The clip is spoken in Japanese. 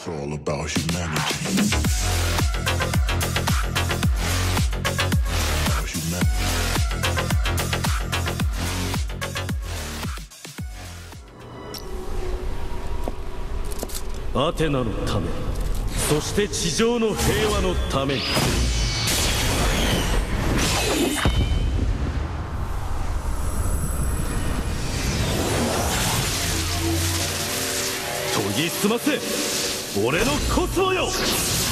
It's all about humanity. アテナのため、そして地上の平和のために。研ぎ澄ませ、俺のコスモよ。